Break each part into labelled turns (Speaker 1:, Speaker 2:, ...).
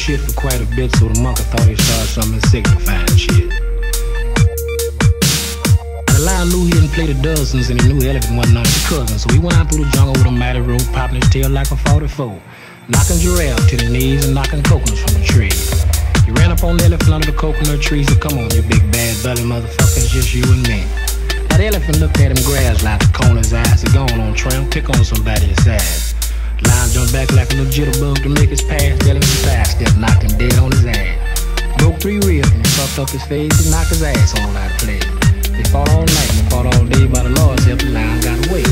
Speaker 1: shit for quite a bit, so the monkey thought he started something signifying shit. The lion knew he didn't play the dozens, and he knew the elephant wasn't none of his cousins, so he went out through the jungle with a mighty rope, popping his tail like a 44, knocking giraffe to the knees and knocking coconuts from the tree. He ran up on the elephant under the coconut trees and come on, you big bad belly motherfucker, it's just you and me. Now the elephant looked at him, grass like the corner of his eyes, said, go on, tramp, pick on somebody his size. The lion jumped back like a little jitterbug to make his pass, the elephant sidestep, knocked him dead on his ass. Broke 3 ribs and he fucked up his face and knocked his ass all out of place. They fought all night and they fought all day, by the Lord's help, the lion got away.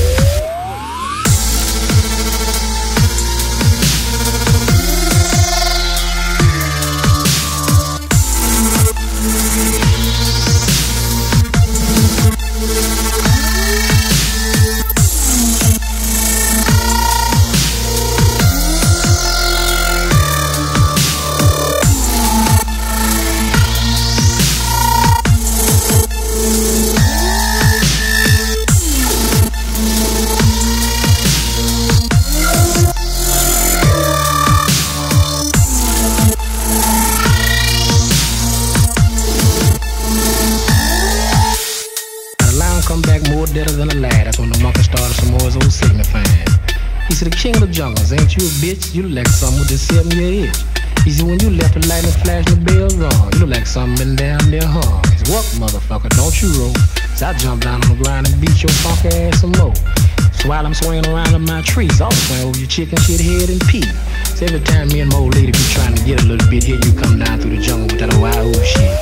Speaker 1: Come back more deader than a lad. That's when the monkey started some more his old signifying. He said, the king of the jungles, ain't you a bitch? You look like something with this 7-year itch. He said, when you left the lightning flash and the bells rung, you look like something been down there hung. He said, what motherfucker, don't you roll? So I jumped down on the ground and beat your funky ass some more. So while I'm swinging around in my trees, I'll swing over your chicken shit head and pee. So every time me and my old lady be trying to get a little bit, here you come down through the jungle with that old wild shit.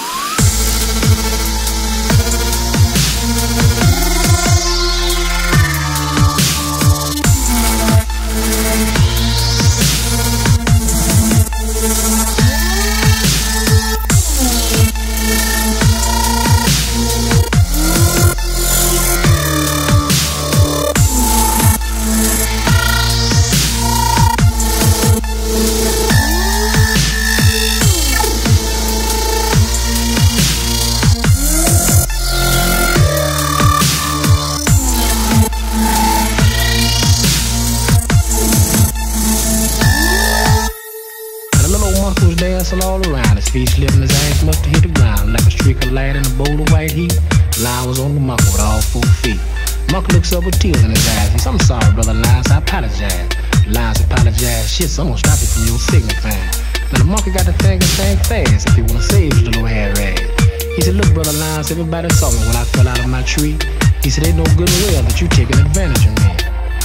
Speaker 1: Was dancing all around, his feet slipping, his ass must have hit the ground like a streak of light in a bowl of white heat. The lion was on the monkey with all 4 feet. The monkey looks up with tears in his eyes. He said, I'm sorry, brother lion, so I apologize. The lion said, apologize, shit, so I'm gonna stop you from your signifying. Now the monkey got to think fast if he wanna save his little hair rag. He said, look, brother lion, everybody saw me when I fell out of my tree. He said, ain't no good and well that you taking advantage of me.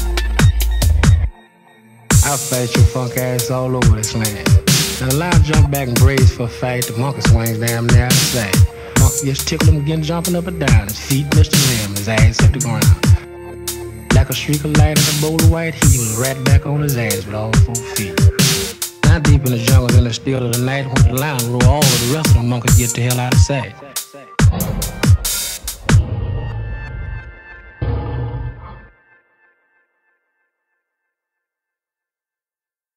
Speaker 1: I'll fight your funk ass all over this land. Now the lion jumped back and braced for a fight. The monkey swings damn near out of sight. The monkey just tickled him again, jumping up and down. His feet missed the rim, his ass hit the ground. Like a streak of light in a bowl of white heat, he was right back on his ass with all 4 feet. Now deep in the jungle, in the still of the night, when the lion roared, all of the rest of the monkeys get the hell out of sight.